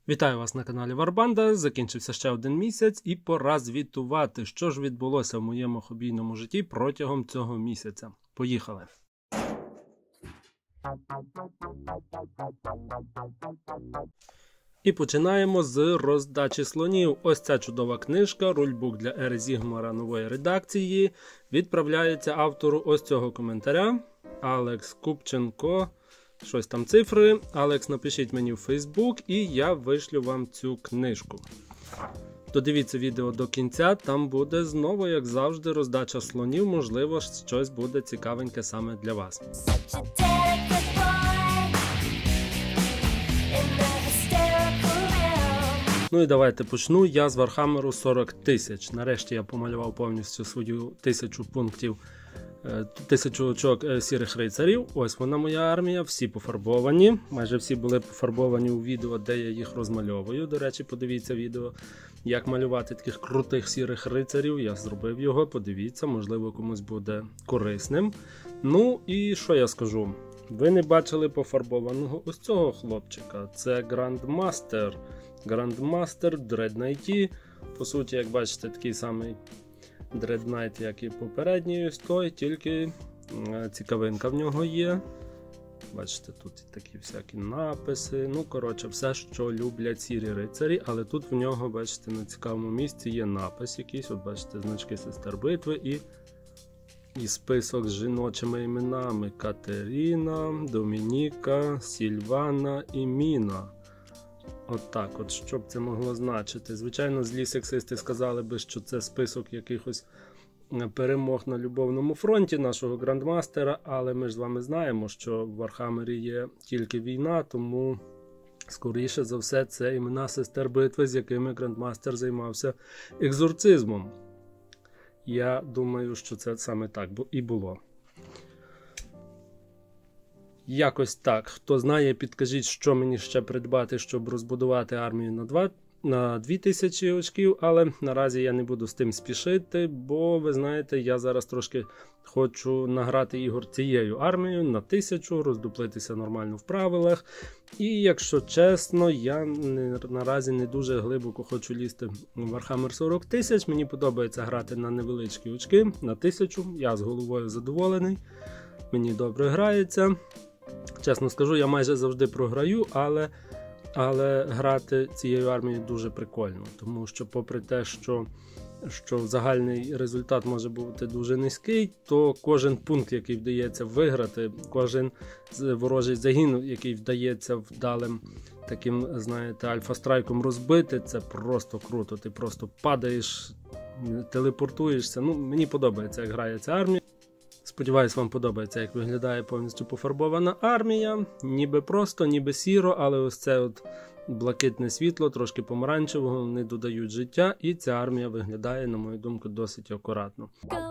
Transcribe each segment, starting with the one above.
Вітаю вас на каналі Варбанда. Закінчився ще один місяць і пора звітувати, що ж відбулося в моєму хобійному житті протягом цього місяця. Поїхали! І починаємо з роздачі слонів. Ось ця чудова книжка, рульбук для Ери Зігмара нової редакції, відправляється автору ось цього коментаря. Алекс Купченко. Щось там цифри. Алекс, напишіть мені в Facebook і я вишлю вам цю книжку. Додивіться відео до кінця, там буде знову, як завжди, роздача слонів. Можливо, щось буде цікавеньке саме для вас. Ну і давайте почну. Я з Вархаммеру 40 тисяч. Нарешті я помалював повністю свою 1000 пунктів. 1000 очок сірих рицарів. Ось вона моя армія, всі пофарбовані. Майже всі були пофарбовані у відео, де я їх розмальовую. До речі, подивіться відео, як малювати таких крутих сірих рицарів. Я зробив його, подивіться, можливо комусь буде корисним. Ну і що я скажу? Ви не бачили пофарбованого ось цього хлопчика. Це Грандмастер. Грандмастер Dread Knight. По суті, як бачите, такий самий Dread Knight, як і попередній ось той, тільки цікавинка в нього є. Бачите, тут такі всякі написи. Ну, коротше, все, що люблять сірі рицарі, але тут в нього, бачите, на цікавому місці є напис якийсь. От бачите, значки сестер битви і список з жіночими іменами: Катерина, Домініка, Сільвана і Міна. От так от, що б це могло значити? Звичайно, злі сексисти сказали би, що це список якихось перемог на любовному фронті нашого грандмастера, але ми ж з вами знаємо, що в Вархаммері є тільки війна, тому, скоріше за все, це імена сестер битви, з якими грандмастер займався екзорцизмом. Я думаю, що це саме так і було. Якось так. Хто знає, підкажіть, що мені ще придбати, щоб розбудувати армію на 2000 очків, але наразі я не буду з тим спішити, бо, ви знаєте, я зараз трошки хочу награти ігор цією армією на 1000, роздуплитися нормально в правилах. І, якщо чесно, я наразі не дуже глибоко хочу лізти в Warhammer 40 тисяч. Мені подобається грати на невеличкі очки, на 1000. Я з головою задоволений, мені добре грається. Чесно скажу, я майже завжди програю, але грати цією армією дуже прикольно. Тому що попри те, що загальний результат може бути дуже низький, то кожен пункт, який вдається виграти, кожен ворожий загін, який вдається вдалим таким, знаєте, альфа-страйком розбити, це просто круто. Ти просто падаєш, телепортуєшся. Ну, мені подобається, як грає ця армія. Сподіваюсь, вам подобається, як виглядає повністю пофарбована армія. Ніби просто, ніби сіро, але ось це от блакитне світло, трошки помаранчевого, вони додають життя, і ця армія виглядає, на мою думку, досить акуратно.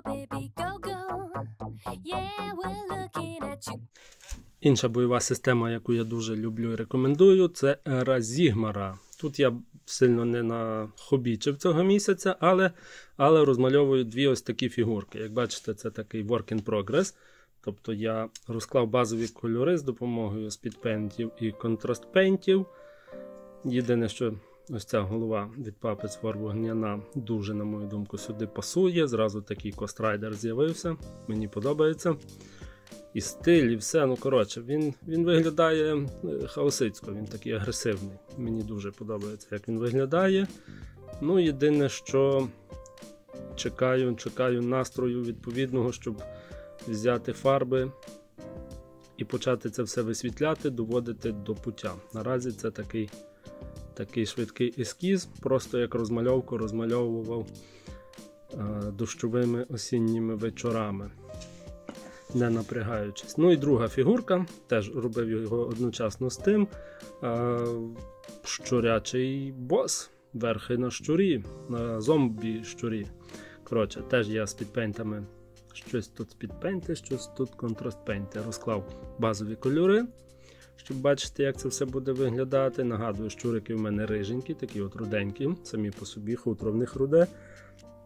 Інша бойова система, яку я дуже люблю і рекомендую, це Ера Зігмара. Тут я сильно не нахобічив цього місяця, але розмальовую дві ось такі фігурки. Як бачите, це такий work in progress. Тобто я розклав базові кольори з допомогою спідпейнтів і контрастпейнтів. Єдине, що ось ця голова від Puppets for вогняна дуже, на мою думку, сюди пасує. Зразу такий кострайдер з'явився. Мені подобається. І стиль, і все, ну коротше, він виглядає хаосицько, він такий агресивний. Мені дуже подобається, як він виглядає. Ну, єдине, що чекаю настрою відповідного, щоб взяти фарби і почати це все висвітляти, доводити до пуття. Наразі це такий швидкий ескіз, просто як розмальовку розмальовував дощовими осінніми вечорами, не напрягаючись. Ну і друга фігурка, теж робив його одночасно з тим, щурячий бос, верхи на щурі, на зомбі-щурі. Коротше, теж я з підпейнтами, щось тут спідпейнти, щось тут контрастпейнти. Розклав базові кольори, щоб бачити, як це все буде виглядати. Нагадую, щурики в мене риженькі, такі от руденькі, самі по собі, хутро в них руде.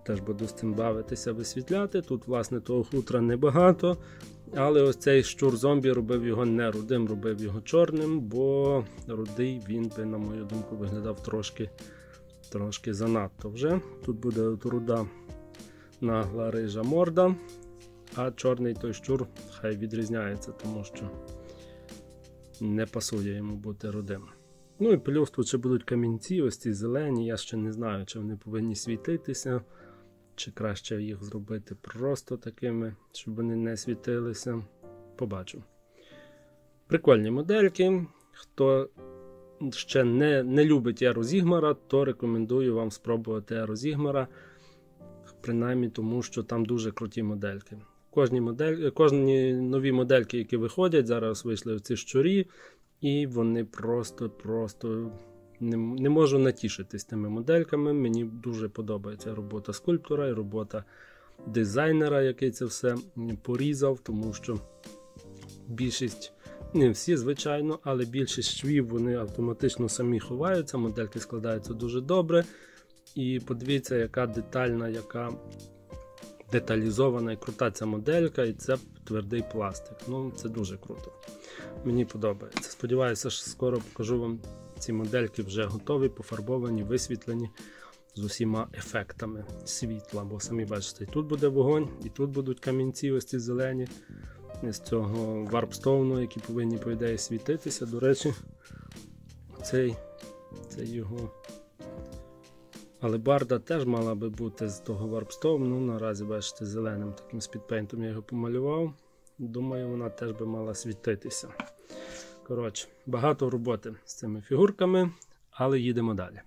теж буду з цим бавитися, висвітляти. Тут, власне, того хутра небагато, але ось цей щур-зомбі робив його не рудим, робив його чорним, бо рудий він би, на мою думку, виглядав трошки занадто вже. Тут буде от руда нагла рижа морда, а чорний той щур хай відрізняється, тому що не пасує йому бути рудим. Ну і плюс тут ще будуть камінці, ось ці зелені, я ще не знаю, чи вони повинні світитися, чи краще їх зробити просто такими, щоб вони не світилися. Побачу. Прикольні модельки. Хто ще не любить Еру Зігмара, то рекомендую вам спробувати Еру Зігмара, принаймні тому, що там дуже круті модельки. Кожні нові модельки, які виходять, зараз вийшли оці щурі, і вони просто не можу натішитись тими модельками. Мені дуже подобається робота скульптора і робота дизайнера, який це все порізав, тому що більшість, не всі, звичайно, але більшість швів вони автоматично самі ховаються, модельки складаються дуже добре. І подивіться, яка детальна, яка деталізована і крута ця моделька, і це твердий пластик. Ну, це дуже круто. Мені подобається. Сподіваюся, що скоро покажу вам ці модельки вже готові, пофарбовані, висвітлені з усіма ефектами світла. Бо самі бачите, і тут буде вогонь, і тут будуть камінці ось ці зелені з цього варпстоуну, які повинні, по ідеї, світитися. До речі, цей його алебарда теж мала би бути з того варпстоуну. Наразі, бачите, зеленим таким спідпейнтом я його помалював. Думаю, вона теж би мала світитися. Коротше, багато роботи з цими фігурками, але їдемо далі.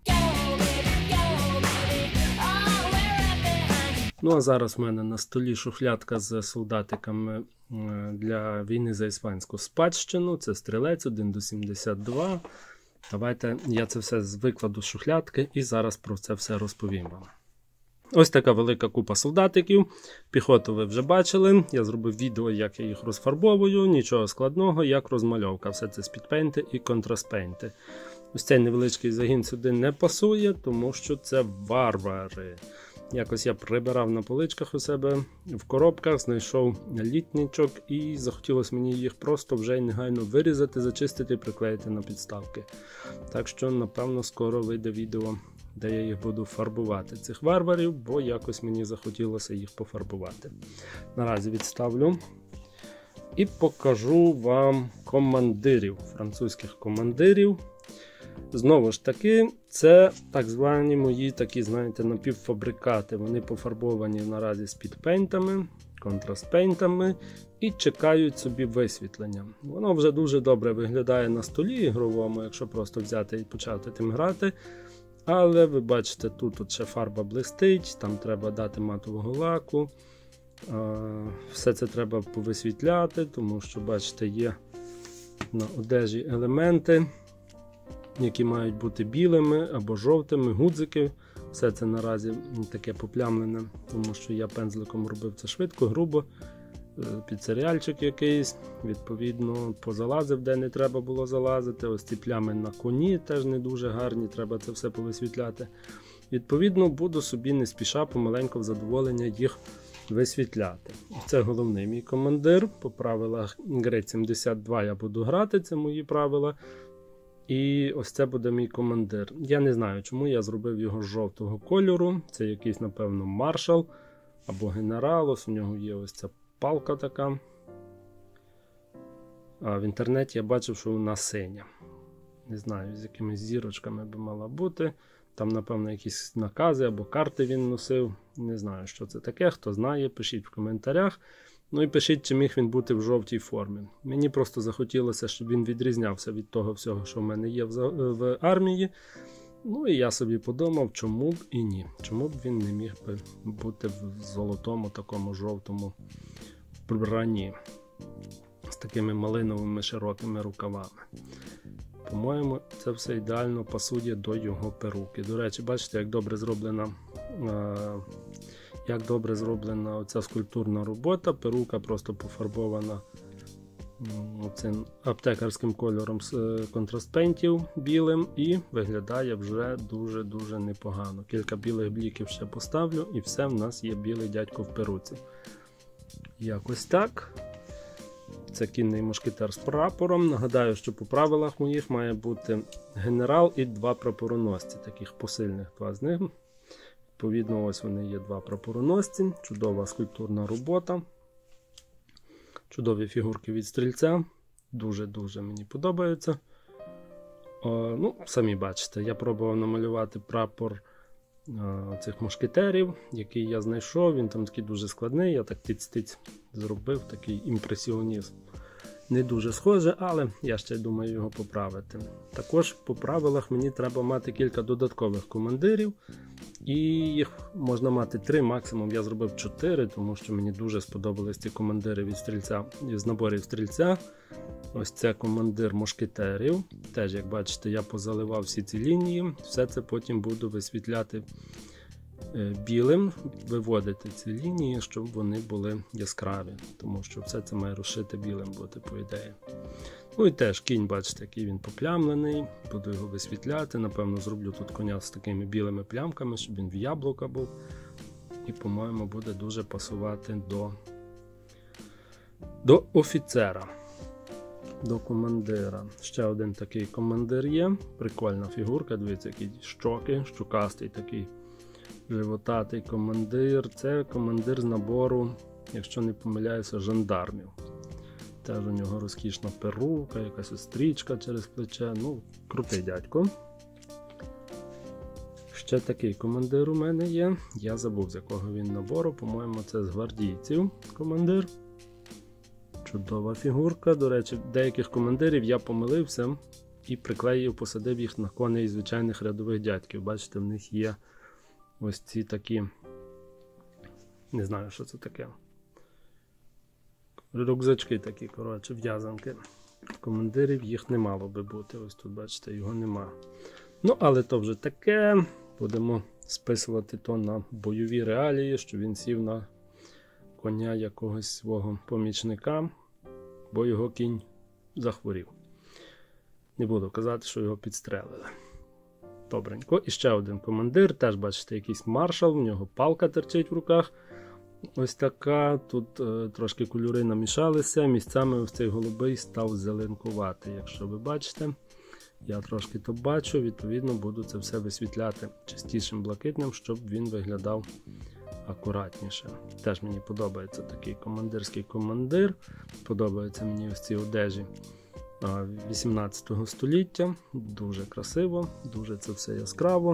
Ну а зараз в мене на столі шухлядка з солдатиками для війни за іспанську спадщину. Це стрілець 1:72. Давайте я це все викладу з шухлядки і зараз про це все розповім вам. Ось така велика купа солдатиків. Піхоту ви вже бачили. Я зробив відео, як я їх розфарбовую. Нічого складного, як розмальовка. Все це спідпейнти і контрастпейнти. Ось цей невеличкий загін сюди не пасує, тому що це варвари. Якось я прибирав на поличках у себе в коробках, знайшов літничок і захотілося мені їх просто вже й негайно вирізати, зачистити і приклеїти на підставки. Так що, напевно, скоро вийде відео, де я їх буду фарбувати, цих варварів, бо якось мені захотілося їх пофарбувати. Наразі відставлю і покажу вам командирів, французьких командирів. Знову ж таки, це так звані мої такі, знаєте, напівфабрикати. Вони пофарбовані наразі спідпейнтами, контрастпейнтами і чекають собі висвітлення. Воно вже дуже добре виглядає на столі ігровому, якщо просто взяти і почати тим грати. Але ви бачите, тут ще фарба блистить, там треба дати матового лаку. Все це треба повисвітляти, тому що, бачите, є на одежі елементи, які мають бути білими або жовтими, гудзики. Все це наразі таке поплямлене, тому що я пензликом робив це швидко, грубо, під серіальчик якийсь, відповідно, позалазив, де не треба було залазити. Ось ці плями на коні теж не дуже гарні, треба це все повисвітляти. Відповідно, буду собі не спіша, помаленьку в задоволення їх висвітляти. Це головний мій командир. По правилах гри 72 я буду грати, це мої правила. І ось це буде мій командир. Я не знаю, чому я зробив його жовтого кольору. Це якийсь, напевно, маршал або генерал. Ось у нього є ось ця палка така. А в інтернеті я бачив, що вона синя. Не знаю, з якимись зірочками би мала бути. Там, напевно, якісь накази або карти він носив. Не знаю, що це таке. Хто знає, пишіть в коментарях. Ну і пишіть, чи міг він бути в жовтій формі. Мені просто захотілося, щоб він відрізнявся від того всього, що в мене є в армії. Ну і я собі подумав, чому б і ні. Чому б він не міг би бути в золотому, такому жовтому вбранні. З такими малиновими широкими рукавами. По-моєму, це все ідеально пасує до його перуки. До речі, бачите, як добре зроблена оця скульптурна робота. Перука просто пофарбована цим аптекарським кольором з контрастпейнтів білим, і виглядає вже дуже-дуже непогано. Кілька білих бліків ще поставлю, і все, в нас є білий дядько в перуці. Якось так. Це кінний мушкетер з прапором. Нагадаю, що по правилах моїх має бути генерал і 2 прапороносці, таких посильних 2 з них. Відповідно, ось вони є 2 прапороносці. Чудова скульптурна робота. Чудові фігурки від стрільця. Дуже-дуже мені подобаються. Ну, самі бачите, я пробував намалювати прапор цих мушкетерів, який я знайшов. Він там такий дуже складний, я так тиць-тиць зробив, такий імпресіонізм. Не дуже схоже, але я ще думаю його поправити. Також по правилах мені треба мати кілька додаткових командирів. І їх можна мати 3, максимум я зробив 4, тому що мені дуже сподобались ці командири від стрільця, з наборів стрільця. Ось це командир мушкетерів. Теж, як бачите, я позаливав всі ці лінії. Все це потім буду висвітляти білим, виводити ці лінії, щоб вони були яскраві. Тому що все це має розшите білим бути, по ідеї. Ну і теж кінь, бачите, який він поплямлений. Буду його висвітляти. Напевно, зроблю тут коня з такими білими плямками, щоб він в яблука був. І, по-моєму, буде дуже пасувати до офіцера. До командира. Ще один такий командир є. Прикольна фігурка. Дивіться, які щоки. Щукастий такий животатий командир. Це командир з набору, якщо не помиляюся, жандармів. Теж у нього розкішна перука, якась стрічка через плече. Ну, крутий дядько. Ще такий командир у мене є. Я забув, з якого він набору. По-моєму, це з гвардійців командир. Чудова фігурка. До речі, деяких командирів я помилився і приклеїв, посадив їх на коней звичайних рядових дядьків. Бачите, в них є ось ці такі, не знаю, що це таке. Рюкзачки такі, коротше, в'язанки. Командирів їх не мало би бути. Ось тут, бачите, його нема. Ну, але то вже таке. Будемо списувати то на бойові реалії, що він сів на коня якогось свого помічника, бо його кінь захворів. Не буду казати, що його підстрелили. Добренько. І ще один командир. Теж, бачите, якийсь маршал, в нього палка терчить в руках. Ось така. Тут трошки кольори намішалися. Місцями ось цей голубий став зеленкуватий, якщо ви бачите. Я трошки то бачу, відповідно буду це все висвітляти чистішим блакитним, щоб він виглядав акуратніше. Теж мені подобається такий командирський командир. Подобаються мені ось ці одежі 18 століття. Дуже красиво, дуже це все яскраво.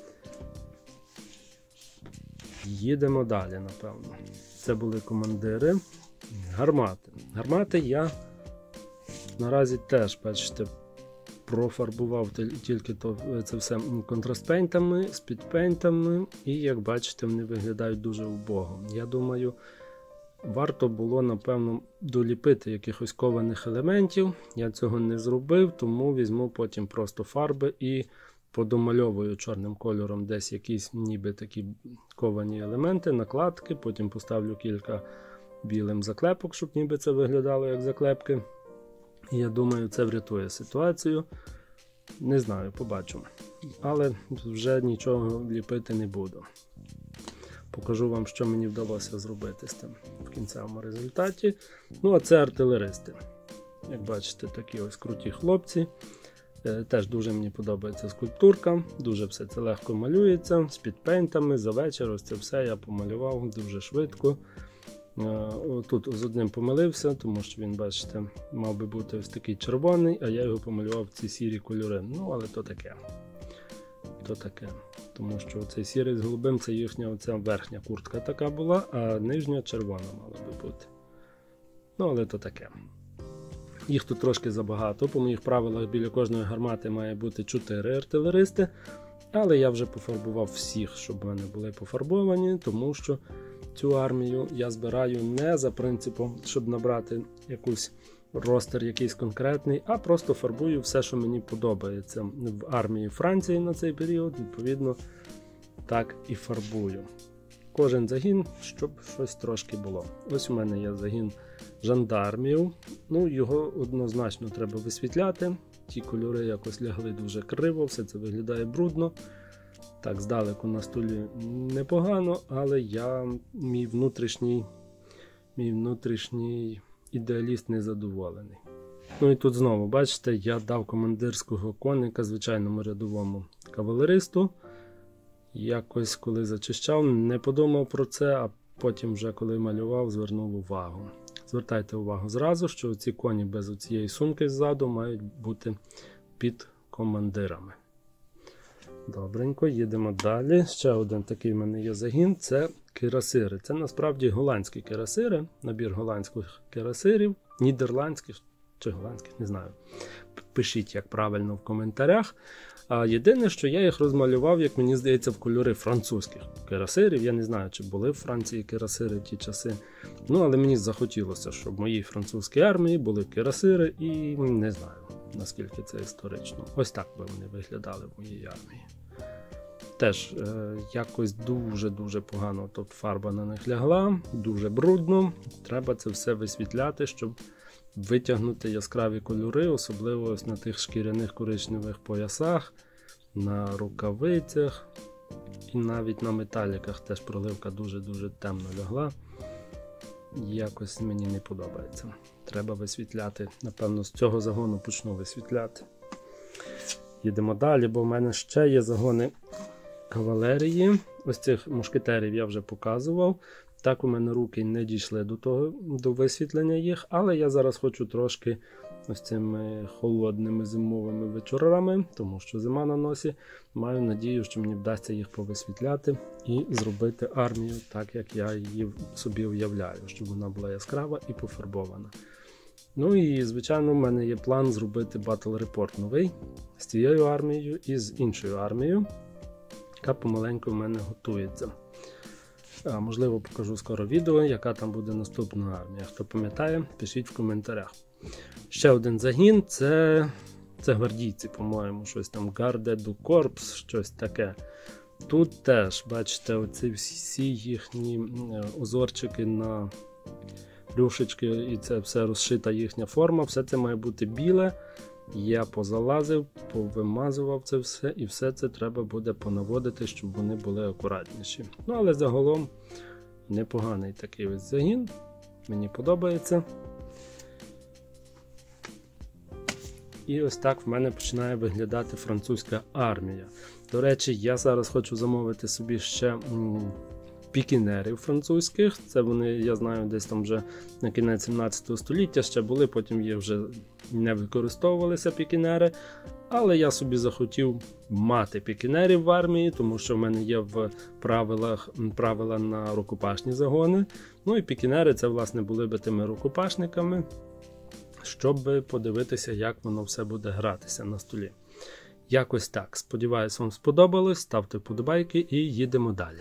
Їдемо далі, напевно. Це були командири. Гармати. Гармати я наразі теж, бачите, профарбував тільки це все контрастпейнтами, спідпейнтами, і, як бачите, вони виглядають дуже убого. Я думаю, варто було, напевно, доліпити якихось кованих елементів. Я цього не зробив, тому візьму потім просто фарби і подомальовую чорним кольором десь якісь ніби такі ковані елементи, накладки, потім поставлю кілька білим заклепок, щоб ніби це виглядало як заклепки. І я думаю, це врятує ситуацію. Не знаю, побачимо. Але вже нічого ліпити не буду. Покажу вам, що мені вдалося зробити з тим в кінцевому результаті. Ну, а це артилеристи. Як бачите, такі ось круті хлопці. Теж дуже мені подобається скульптурка. Дуже все це легко малюється. З підпейнтами, за вечір ось це все я помалював дуже швидко. Тут з одним помилився, тому що він, бачите, мав би бути ось такий червоний, а я його помалював в ці сірі кольори. Ну, але то таке. То таке. Тому що цей сірий з голубим, це їхня оця верхня куртка така була, а нижня червона мала би бути. Ну, але то таке. Їх тут трошки забагато. По моїх правилах біля кожної гармати має бути 4 артилеристи. Але я вже пофарбував всіх, щоб вони були пофарбовані, тому що цю армію я збираю не за принципом, щоб набрати якийсь ростер якийсь конкретний, а просто фарбую все, що мені подобається в армії Франції на цей період. Відповідно, так і фарбую. кожен загін, щоб щось трошки було. Ось у мене є загін жандармів. Ну, його однозначно треба висвітляти. Ті кольори якось лягли дуже криво, все це виглядає брудно. Так, здалеку на столі непогано, але мій внутрішній ідеаліст незадоволений. Ну і тут знову, бачите, я дав командирського коника звичайному рядовому кавалеристу. Якось, коли зачищав, не подумав про це, а потім вже, коли малював, звернув увагу. Звертайте увагу зразу, що ці коні без цієї сумки ззаду мають бути під командирами. Добренько, їдемо далі. Ще один такий в мене є загін, це кирасири. Це насправді голландські кирасири, набір голландських кирасирів, нідерландських чи голландських, не знаю. Пишіть, як правильно в коментарях. А єдине, що я їх розмалював, як мені здається, в кольори французьких кирасирів. Я не знаю, чи були в Франції кирасири в ті часи. Ну, але мені захотілося, щоб в моїй французькій армії були кирасири, і не знаю, наскільки це історично. Ось так би вони виглядали в моїй армії. Теж якось дуже-дуже погано тут фарба на них лягла, дуже брудно. Треба це все висвітляти, щоб витягнути яскраві кольори, особливо ось на тих шкіряних коричневих поясах, на рукавицях і навіть на металіках теж проливка дуже-дуже темно лягла. Якось мені не подобається. Треба висвітляти. Напевно, з цього загону почну висвітляти. Їдемо далі, бо в мене ще є загони кавалерії. Ось цих мушкетерів я вже показував. Так у мене руки не дійшли до висвітлення їх, але я зараз хочу трошки ось цими холодними зимовими вечорами, тому що зима на носі, маю надію, що мені вдасться їх повисвітляти і зробити армію так, як я її собі уявляю, щоб вона була яскрава і пофарбована. Ну і, звичайно, в мене є план зробити Battle Report новий з цією армією і з іншою армією, яка помаленьку в мене готується. Можливо, покажу скоро відео, яка там буде наступна армія. Хто пам'ятає, пишіть в коментарях. Ще один загін, це гвардійці, по-моєму, щось там Garde du Corps, щось таке. Тут теж, бачите, оці всі їхні озорчики на рюшечки, і це все розшита їхня форма, все це має бути біле. Я позалазив, повимазував це все, і все це треба буде понаводити, щоб вони були акуратніші. Ну, але загалом непоганий такий ось загін, мені подобається. І ось так в мене починає виглядати французька армія. До речі, я зараз хочу замовити собі ще пікінерів французьких. Це вони, я знаю, десь там вже на кінець 17 століття ще були, потім їх вже не використовувалися пікінери. Але я собі захотів мати пікінерів в армії, тому що в мене є в правила на рукопашні загони. Ну і пікінери це, власне, були би тими рукопашниками, щоб подивитися, як воно все буде гратися на столі. Якось так. Сподіваюсь, вам сподобалось. Ставте вподобайки і їдемо далі.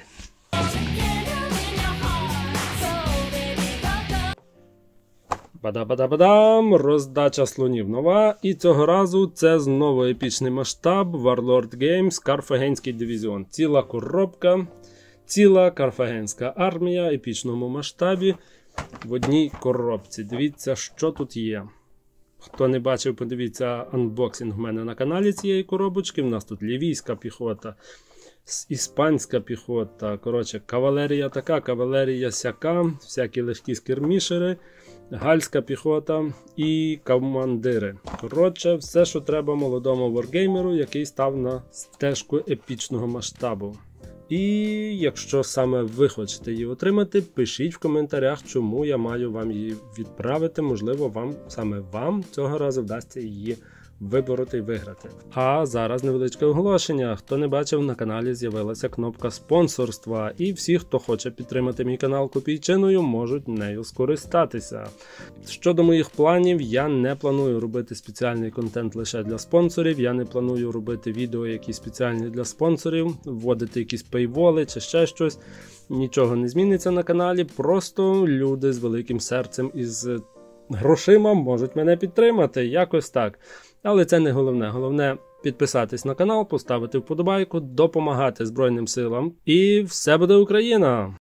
Бада-бада-бадам! Роздача слонів нова. І цього разу це знову епічний масштаб Warlord Games Карфагенський дивізіон. Ціла коробка, ціла карфагенська армія в епічному масштабі в одній коробці. Дивіться, що тут є. Хто не бачив, подивіться анбоксинг в мене на каналі цієї коробочки. У нас тут лівійська піхота, іспанська піхота, коротше, кавалерія така, кавалерія сяка, всякі легкі скірмішери, гальська піхота і командири. Коротше, все, що треба молодому варгеймеру, який став на стежку епічного масштабу. І якщо саме ви хочете її отримати, пишіть в коментарях, чому я маю вам її відправити. Можливо, саме вам цього разу вдасться її вибороти і виграти. А зараз невеличке оголошення. Хто не бачив, на каналі з'явилася кнопка спонсорства. І всі, хто хоче підтримати мій канал копійчиною, можуть нею скористатися. Щодо моїх планів, я не планую робити спеціальний контент лише для спонсорів. Я не планую робити відео, які спеціальні для спонсорів, вводити якісь пейволи чи ще щось. Нічого не зміниться на каналі, просто люди з великим серцем і з грошима можуть мене підтримати. Якось так. Але це не головне. Головне підписатись на канал, поставити вподобайку, допомагати Збройним силам. І все буде Україна!